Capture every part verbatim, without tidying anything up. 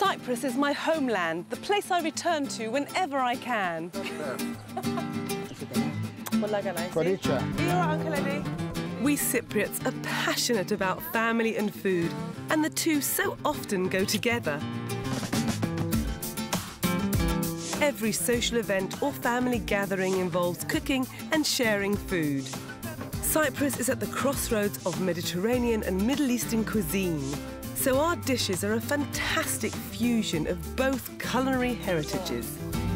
Cyprus is my homeland, the place I return to whenever I can. We Cypriots are passionate about family and food, and the two so often go together. Every social event or family gathering involves cooking and sharing food. Cyprus is at the crossroads of Mediterranean and Middle Eastern cuisine, so our dishes are a fantastic fusion of both culinary heritages.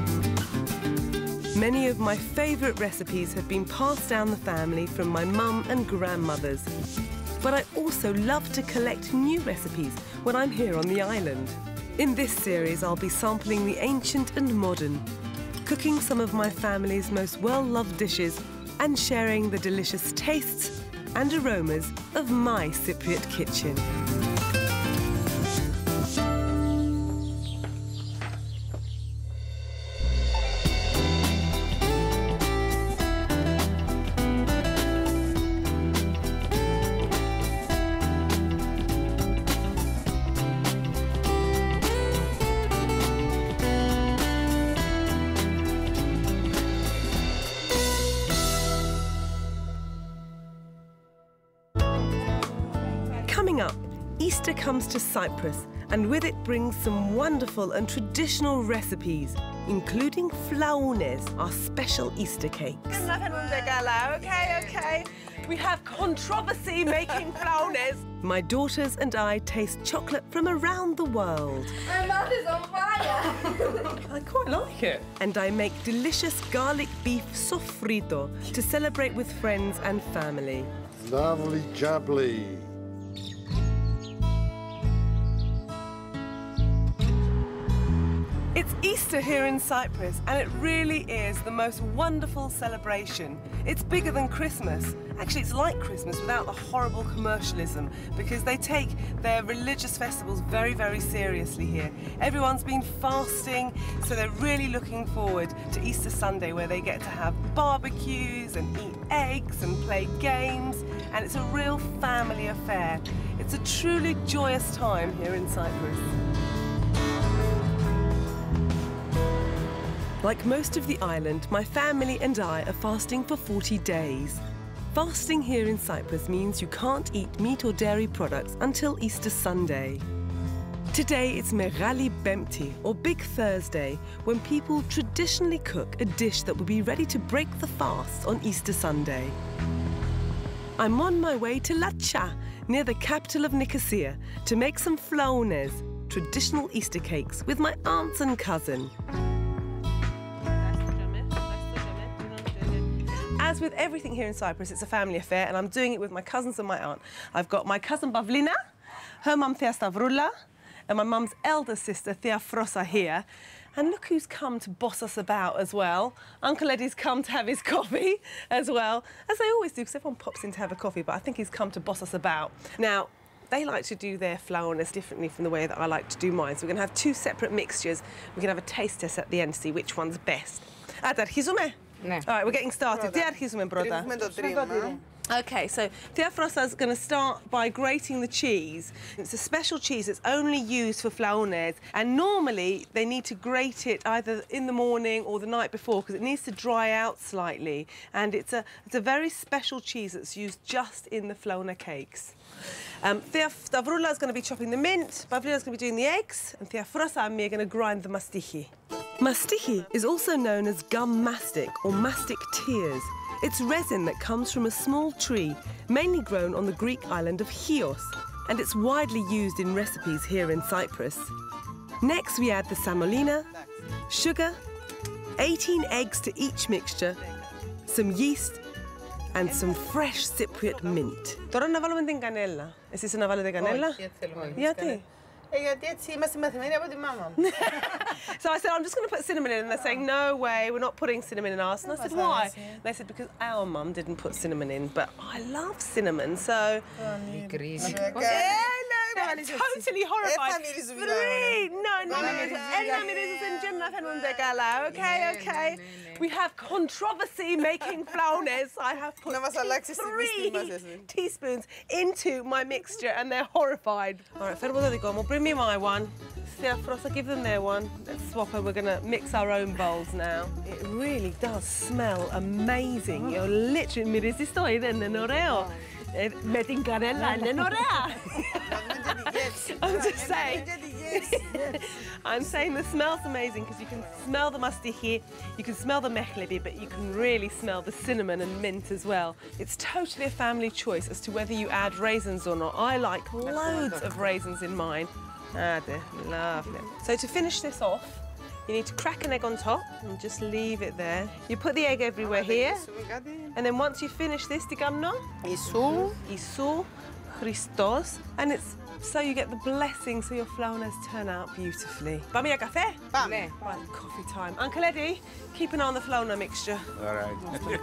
Many of my favourite recipes have been passed down the family from my mum and grandmothers, but I also love to collect new recipes when I'm here on the island. In this series, I'll be sampling the ancient and modern, cooking some of my family's most well-loved dishes and sharing the delicious tastes and aromas of my Cypriot kitchen. Coming up, Easter comes to Cyprus, and with it brings some wonderful and traditional recipes, including flaounes, our special Easter cakes. Okay, okay. We have controversy making flaounes. My daughters and I taste chocolate from around the world. My mouth is on fire. I quite like it. And I make delicious garlic beef sofrito to celebrate with friends and family. Lovely jubbly. It's Easter here in Cyprus, and it really is the most wonderful celebration. It's bigger than Christmas. Actually, it's like Christmas without the horrible commercialism, because they take their religious festivals very, very seriously here. Everyone's been fasting, so they're really looking forward to Easter Sunday, where they get to have barbecues and eat eggs and play games, and it's a real family affair. It's a truly joyous time here in Cyprus. Like most of the island, my family and I are fasting for forty days. Fasting here in Cyprus means you can't eat meat or dairy products until Easter Sunday. Today it's Megali Bempti, or Big Thursday, when people traditionally cook a dish that will be ready to break the fast on Easter Sunday. I'm on my way to Latcha, near the capital of Nicosia, to make some flaounes, traditional Easter cakes, with my aunts and cousin. As with everything here in Cyprus, it's a family affair, and I'm doing it with my cousins and my aunt. I've got my cousin Pavlina, her mum Thea Stavroula, and my mum's elder sister Thea Frosa here. And look who's come to boss us about as well. Uncle Eddie's come to have his coffee as well, as they always do, because everyone pops in to have a coffee, but I think he's come to boss us about. Now, they like to do their flaounes differently from the way that I like to do mine, so we're going to have two separate mixtures. We can have a taste test at the end to see which one's best. Adarchizome? No. All right, we're getting started. Okay, so Thea Frosa is going to start by grating the cheese. It's a special cheese that's only used for flaounes, and normally they need to grate it either in the morning or the night before because it needs to dry out slightly, and it's a, it's a very special cheese that's used just in the flaouna cakes. Um, Thea Stavroula is going to be chopping the mint, Pavlina is going to be doing the eggs, and Thea Frosa and me are going to grind the mastiki. Mastiki is also known as gum mastic or mastic tears. It's resin that comes from a small tree, mainly grown on the Greek island of Chios, and it's widely used in recipes here in Cyprus. Next, we add the semolina, sugar, eighteen eggs to each mixture, some yeast, and some fresh Cypriot mint. Τώρα να βάλουμε την κανέλα. Εσείς να βάλετε κανέλα? Όχι, θέλουμε. Γιατί? Ε, γιατί έτσι είμαστε μαθημένοι από τη μάμα μου. So I said, I'm just going to put cinnamon in, and they're saying, no way, we're not putting cinnamon in ours. And I said, why? And they said, because our mum didn't put cinnamon in, but I love cinnamon, so... Η κρίση. Ε, ναι, totally horrified. Έφα μυρίζουν Three. No, no, no. μυρίζουν Ένα μυρίζει στην τζένα φαίνονται καλά. Okay, okay. We have controversy making flaunes. I have put Να μας αλλάξεις τη μύστη μας, three εσύ. teaspoons into my mixture and they're horrified. All right, φέρω το δικό μου. Bring me my one. Thea Frost, I'll give them their one. Let's swap and we're going to mix our own bowls now. It really does smell amazing. You're literally... Μυρίζει το, είναι ωραίο. Με την κανέλα είναι ωραία. I'm just saying. I'm saying the smell's amazing because you can smell the mastihi, you can smell the mehlebi, but you can really smell the cinnamon and mint as well. It's totally a family choice as to whether you add raisins or not. I like loads of raisins in mine. Ah, dear, lovely. So to finish this off, you need to crack an egg on top and just leave it there. You put the egg everywhere here, and then once you finish this, tigamno, Ισού. Isu, Christos, and it's so you get the blessing so your flaunes turn out beautifully. Πάμε για καφέ? Πάμε. Right, coffee time. Uncle Eddie, keep an eye on the flauna mixture. All right.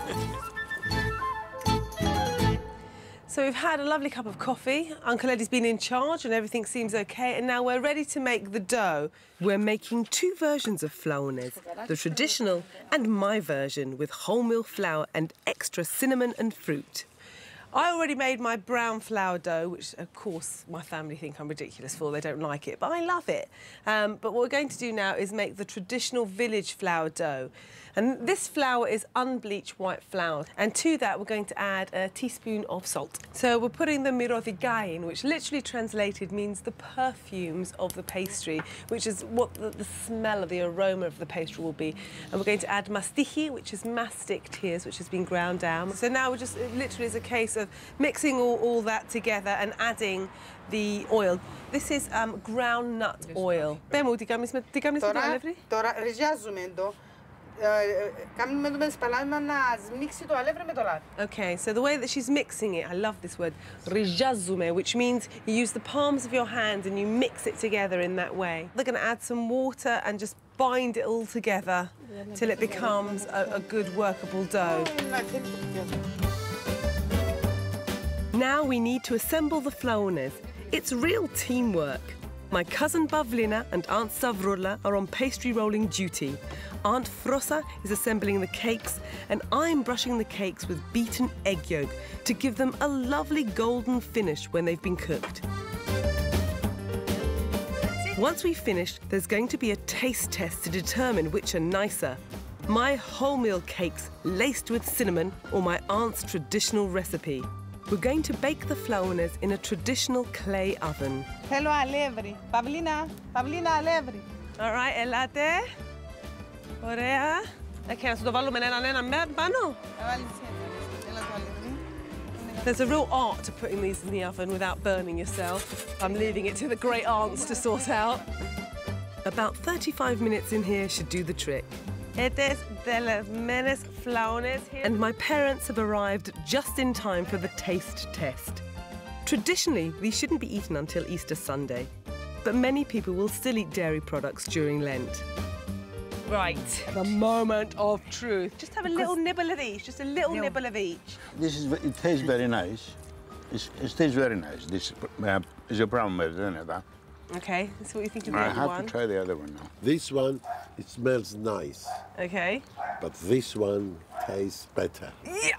So we've had a lovely cup of coffee. Uncle Eddie's been in charge and everything seems okay. And now we're ready to make the dough. We're making two versions of flaunes, the traditional and my version with wholemeal flour and extra cinnamon and fruit. I already made my brown flour dough, which of course my family think I'm ridiculous for, they don't like it, but I love it. Um, but what we're going to do now is make the traditional village flour dough. And this flour is unbleached white flour. And to that we're going to add a teaspoon of salt. So we're putting the mirodigain, which literally translated means the perfumes of the pastry, which is what the, the smell of the aroma of the pastry will be. And we're going to add mastihi, which is mastic tears, which has been ground down. So now we're just, it literally is a case of mixing all, all that together and adding the oil. This is um, ground nut oil. Bemo, τι κάνεις με το αλεύρι? Τώρα ριζιάζουμε το. Κάνουμε το με σπαλάμα να μίξει το αλεύρι με το λάδι. Okay, so the way that she's mixing it, I love this word, rijazume, which means you use the palms of your hands and you mix it together in that way. They're going to add some water and just bind it all together till it becomes a, a good workable dough. Now we need to assemble the flaunes. It's real teamwork. My cousin Pavlina and Aunt Stavrola are on pastry rolling duty. Aunt Frosa is assembling the cakes and I'm brushing the cakes with beaten egg yolk to give them a lovely golden finish when they've been cooked. Once we've finished, there's going to be a taste test to determine which are nicer. My wholemeal cakes laced with cinnamon or my aunt's traditional recipe. We're going to bake the flaunes in a traditional clay oven. Θέλω αλεύρι. Παυλίνα, Παυλίνα, αλεύρι. All right, ελάτε. Ωραία. Okay, να σου το βάλουμε έναν έναν πάνω. Έλα το αλεύρι. There's a real art to putting these in the oven without burning yourself. I'm leaving it to the great aunts to sort out. About thirty-five minutes in here should do the trick. Etes de las menes flaunes here. And my parents have arrived just in time for the taste test. Traditionally, these shouldn't be eaten until Easter Sunday, but many people will still eat dairy products during Lent. Right, the moment of truth. Just have a little nibble of each, just a little no. nibble of each. This is, it tastes very nice. It's, it tastes very nice. This uh, is a brown bread, isn't it? Huh? Okay, so what do you think of the I other have one? to try the other one now. This one, it smells nice, Okay. but this one tastes better. Yeah.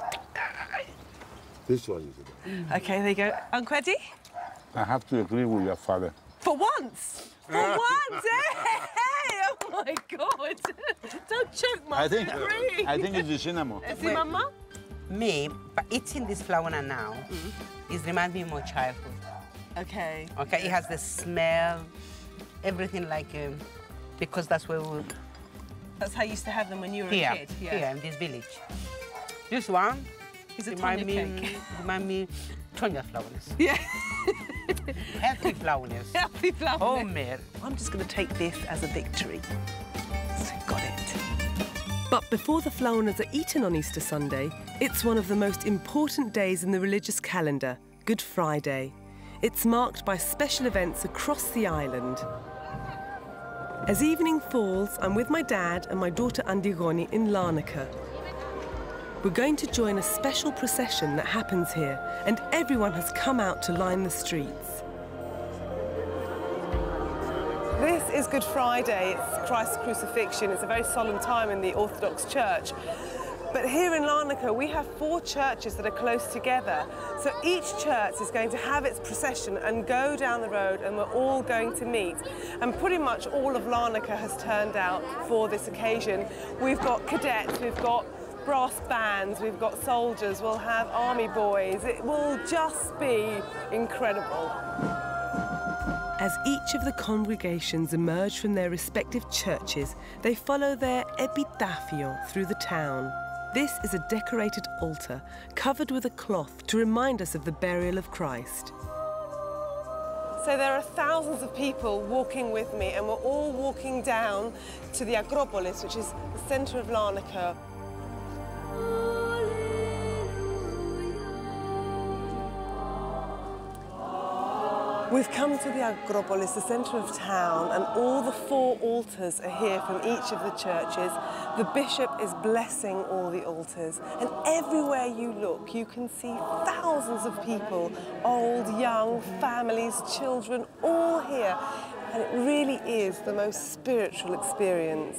This one is the best. Okay, there you go. Uncle Eddie? I have to agree with your father. For once! For once! Hey! Oh my God! Don't choke, Mum. I think, Agree. I think it's the cinnamon. See, Mama? Me, but eating this flour now, it reminds me of my childhood. Okay. Okay, it has the smell, everything like, um, because that's where we That's how you used to have them when you were here, a kid. here in this village. This one It's a remind Tonya me, cake. remind me Tonya flowers. Yeah. Healthy flowers. Healthy flowers. Homemade. I'm just going to take this as a victory. So, got it. But before the flaunes are eaten on Easter Sunday, it's one of the most important days in the religious calendar, Good Friday. It's marked by special events across the island. As evening falls, I'm with my dad and my daughter Andigoni in Larnaca. We're going to join a special procession that happens here, and everyone has come out to line the streets. This is Good Friday. It's Christ's crucifixion. It's a very solemn time in the Orthodox Church. But here in Larnaca, we have four churches that are close together. So each church is going to have its procession and go down the road, and we're all going to meet. And pretty much all of Larnaca has turned out for this occasion. We've got cadets, we've got brass bands, we've got soldiers, we'll have army boys. It will just be incredible. As each of the congregations emerge from their respective churches, they follow their epitafio through the town. This is a decorated altar covered with a cloth to remind us of the burial of Christ. So there are thousands of people walking with me, and we're all walking down to the Agropolis, which is the centre of Larnaca. We've come to the Agropolis, the centre of town, and all the four altars are here from each of the churches. The bishop is blessing all the altars, and everywhere you look, you can see thousands of people, old, young, families, children, all here. And it really is the most spiritual experience.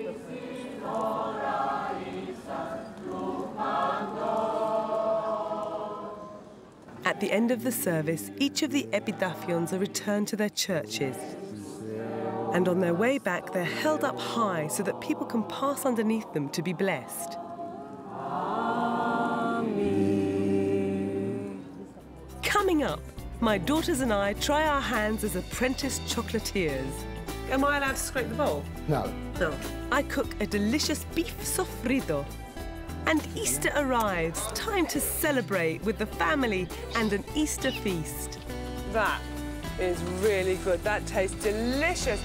At the end of the service, each of the epitaphions are returned to their churches. And on their way back, they're held up high so that people can pass underneath them to be blessed. Amen. Coming up, my daughters and I try our hands as apprentice chocolatiers. Am I allowed to scrape the bowl? No. No. I cook a delicious beef sofrito. And Easter arrives, time to celebrate with the family and an Easter feast. That is really good. That tastes delicious.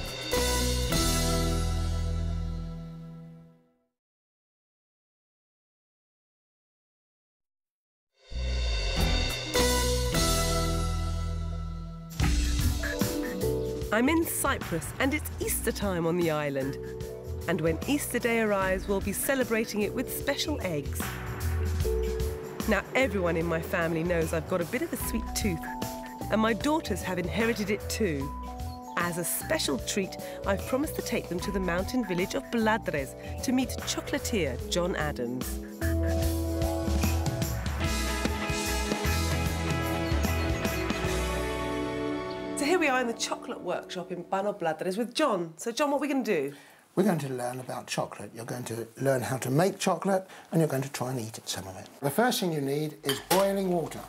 I'm in Cyprus, and it's Easter time on the island. And when Easter Day arrives, we'll be celebrating it with special eggs. Now, everyone in my family knows I've got a bit of a sweet tooth, and my daughters have inherited it too. As a special treat, I've promised to take them to the mountain village of Bladres to meet chocolatier John Adams. So here we are in the chocolate workshop in Bano Bladres with John. So John, what are we going to do? We're going to learn about chocolate. You're going to learn how to make chocolate, and you're going to try and eat it, some of it. The first thing you need is boiling water.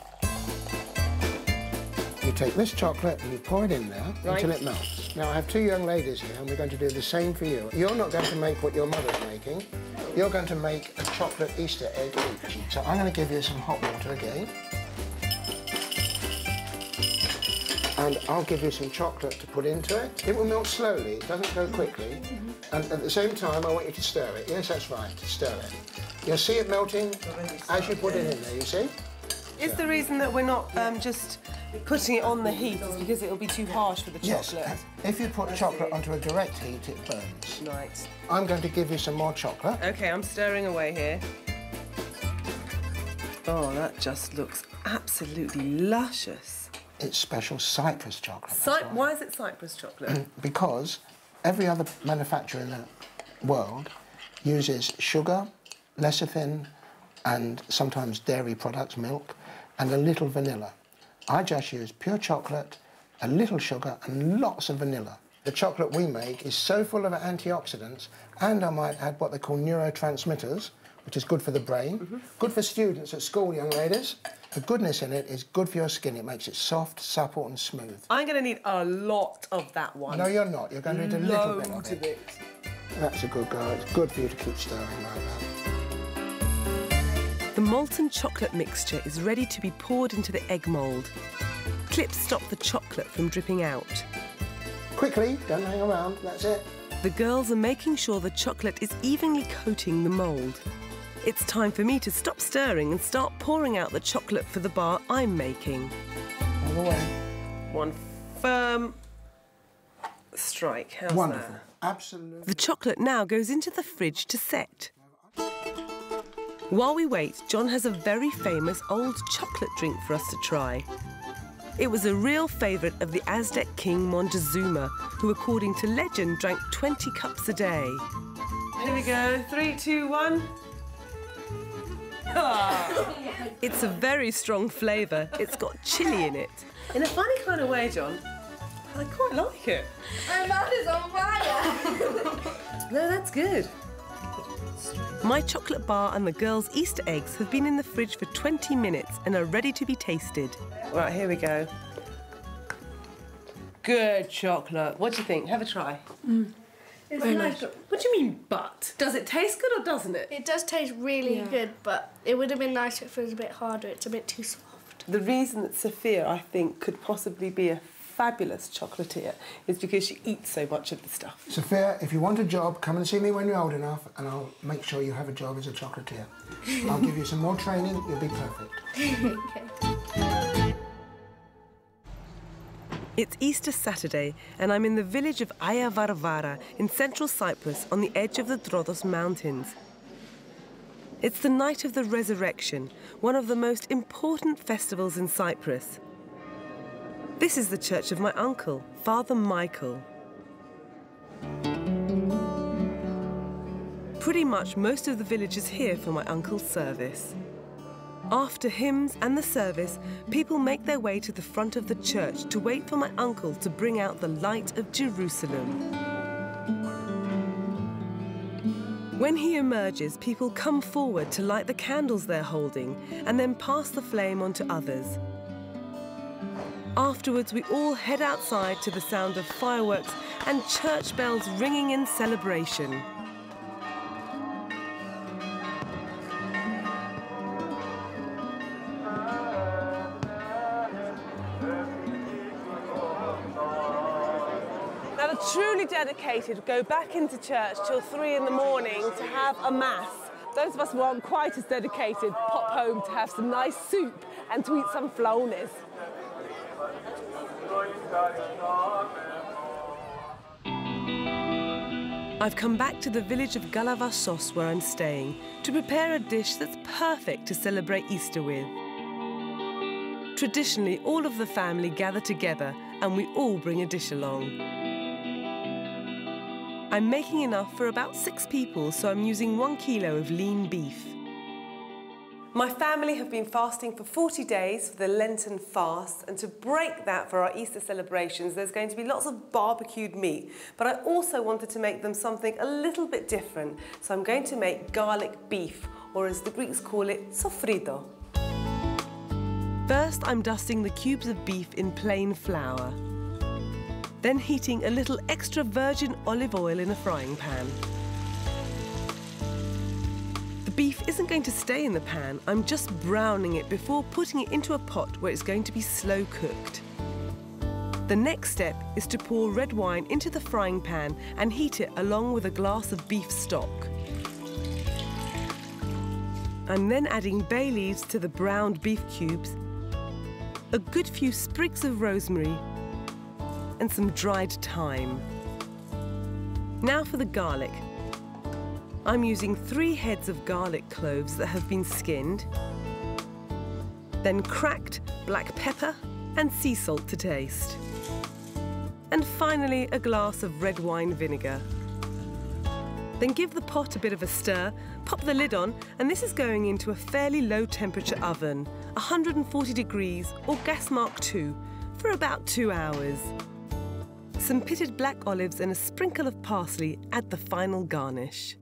You take this chocolate and you pour it in there right. until it melts. Now, I have two young ladies here, and we're going to do the same for you. You're not going to make what your mother's making. You're going to make a chocolate Easter egg each. So I'm going to give you some hot water again. And I'll give you some chocolate to put into it. It will melt slowly, it doesn't go quickly. Mm-hmm. And at the same time, I want you to stir it. Yes, that's right, stir it. You'll see it melting as you put it in there, you see? Is so. the reason that we're not um, just putting it on the heat is because it'll be too harsh for the chocolate? Yes, if you put chocolate onto a direct heat, it burns. Right. I'm going to give you some more chocolate. OK, I'm stirring away here. Oh, that just looks absolutely luscious. It's special Cyprus chocolate. Cy why. why is it Cyprus chocolate? Because every other manufacturer in the world uses sugar, lecithin, and sometimes dairy products, milk, and a little vanilla. I just use pure chocolate, a little sugar, and lots of vanilla. The chocolate we make is so full of antioxidants, and I might add what they call neurotransmitters, which is good for the brain, mm-hmm. good for students at school, young ladies. The goodness in it is good for your skin. It makes it soft, supple and smooth. I'm going to need a lot of that one. No, you're not. You're going to need a little bit of it. it. That's a good go. It's good for you to keep stirring like that. The molten chocolate mixture is ready to be poured into the egg mould. Clips stop the chocolate from dripping out. Quickly, don't hang around. That's it. The girls are making sure the chocolate is evenly coating the mould. It's time for me to stop stirring and start pouring out the chocolate for the bar I'm making. All the way. One firm strike. How's Wonderful. That? Absolutely. The chocolate now goes into the fridge to set. While we wait, John has a very famous old chocolate drink for us to try. It was a real favourite of the Aztec king Montezuma, who, according to legend, drank twenty cups a day. Here we go. Three, two, one. Ah. It's a very strong flavour. It's got chilli in it. In a funny kind of way, John. I quite like it. My mouth is on fire. No, that's good. My chocolate bar and the girls' Easter eggs have been in the fridge for twenty minutes and are ready to be tasted. Right, here we go. Good chocolate. What do you think? Have a try. Mm. It's nice. What do you mean, but? Does it taste good or doesn't it? It does taste really Yeah. good, but it would have been nicer if it was a bit harder. It's a bit too soft. The reason that Sophia, I think, could possibly be a fabulous chocolatier is because she eats so much of the stuff. Sophia, if you want a job, come and see me when you're old enough and I'll make sure you have a job as a chocolatier. I'll give you some more training, you'll be perfect. Okay. It's Easter Saturday and I'm in the village of Aya Varvara in central Cyprus on the edge of the Troodos Mountains. It's the night of the resurrection, one of the most important festivals in Cyprus. This is the church of my uncle, Father Michael. Pretty much most of the village is here for my uncle's service. After hymns and the service, people make their way to the front of the church to wait for my uncle to bring out the light of Jerusalem. When he emerges, people come forward to light the candles they're holding and then pass the flame on to others. Afterwards, we all head outside to the sound of fireworks and church bells ringing in celebration. Now, the truly dedicated go back into church till three in the morning to have a mass. Those of us who aren't quite as dedicated pop home to have some nice soup and to eat some flaunes. I've come back to the village of Galavassos where I'm staying to prepare a dish that's perfect to celebrate Easter with. Traditionally, all of the family gather together and we all bring a dish along. I'm making enough for about six people, so I'm using one kilo of lean beef. My family have been fasting for forty days for the Lenten fast, and to break that for our Easter celebrations, there's going to be lots of barbecued meat. But I also wanted to make them something a little bit different, so I'm going to make garlic beef, or as the Greeks call it, sofrito. First, I'm dusting the cubes of beef in plain flour, then heating a little extra virgin olive oil in a frying pan. The beef isn't going to stay in the pan, I'm just browning it before putting it into a pot where it's going to be slow cooked. The next step is to pour red wine into the frying pan and heat it along with a glass of beef stock. I'm then adding bay leaves to the browned beef cubes, a good few sprigs of rosemary, and some dried thyme. Now for the garlic. I'm using three heads of garlic cloves that have been skinned, then cracked black pepper and sea salt to taste. And finally, a glass of red wine vinegar. Then give the pot a bit of a stir, pop the lid on, and this is going into a fairly low temperature oven, one hundred forty degrees or gas mark two, for about two hours. Some pitted black olives and a sprinkle of parsley add the final garnish.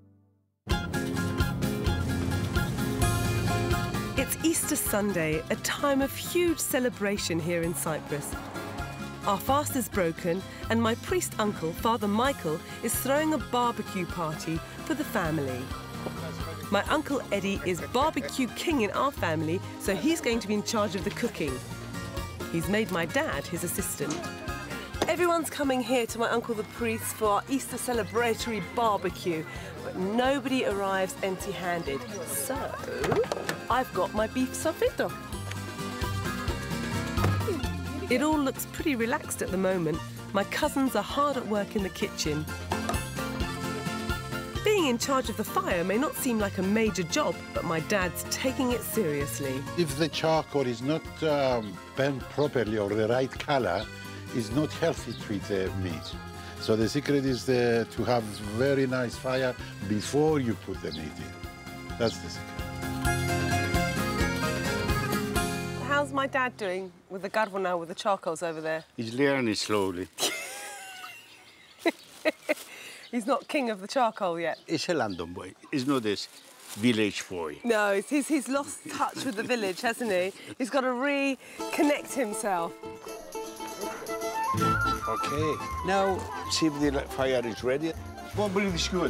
It's Easter Sunday, a time of huge celebration here in Cyprus. Our fast is broken and my priest uncle, Father Michael, is throwing a barbecue party for the family. My uncle Eddie is barbecue king in our family, so he's going to be in charge of the cooking. He's made my dad his assistant. Everyone's coming here to my uncle the priest for our Easter celebratory barbecue, but nobody arrives empty-handed. So, I've got my beef sofrito. It all looks pretty relaxed at the moment. My cousins are hard at work in the kitchen. Being in charge of the fire may not seem like a major job, but my dad's taking it seriously. If the charcoal is not um, burnt properly or the right color, it's not healthy to eat the meat. So the secret is the, to have very nice fire before you put the meat in. That's the secret. How's my dad doing with the carbonara, with the charcoals over there? He's learning slowly. He's not king of the charcoal yet. He's a London boy. He's not this village boy. No, he's, he's lost touch with the village, hasn't he? He's got to reconnect himself. Okay. Now, see if the fire is ready. Probably the skewers.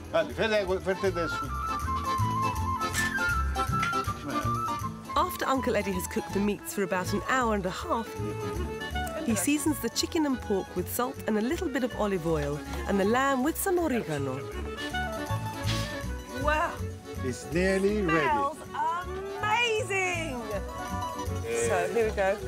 After Uncle Eddie has cooked the meats for about an hour and a half, he seasons the chicken and pork with salt and a little bit of olive oil, and the lamb with some oregano. Wow! It's nearly ready. Smells amazing! So, here we go.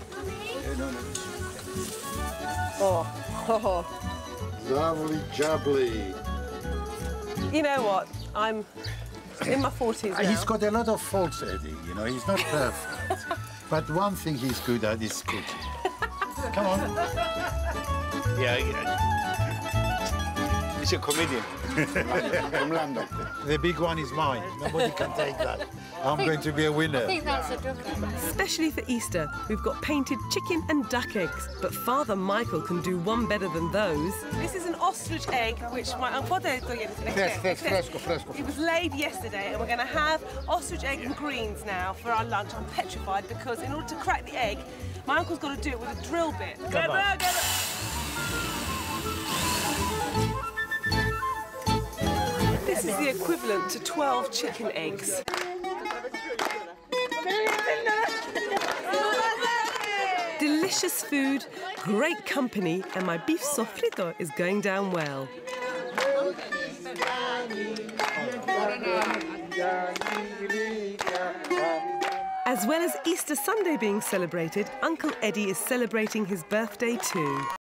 Oh, oh. Lovely jubbly. You know what? I'm in my forties now. He's got a lot of faults, Eddie. You know, he's not perfect. But one thing he's good at is cooking. Come on. Yeah, yeah. He's a comedian from London. The big one is mine. Nobody can take that. I'm going to be a winner. I think that's a duck. Especially for Easter, we've got painted chicken and duck eggs. But Father Michael can do one better than those. This is an ostrich egg, which my uncle... Fresco, fresco. It was laid yesterday, and we're going to have ostrich egg and greens now for our lunch. I'm petrified because in order to crack the egg, my uncle's got to do it with a drill bit. Get there, get there. This is the equivalent to twelve chicken eggs. Delicious food, great company, and my beef sofrito is going down well. As well as Easter Sunday being celebrated, Uncle Eddie is celebrating his birthday too.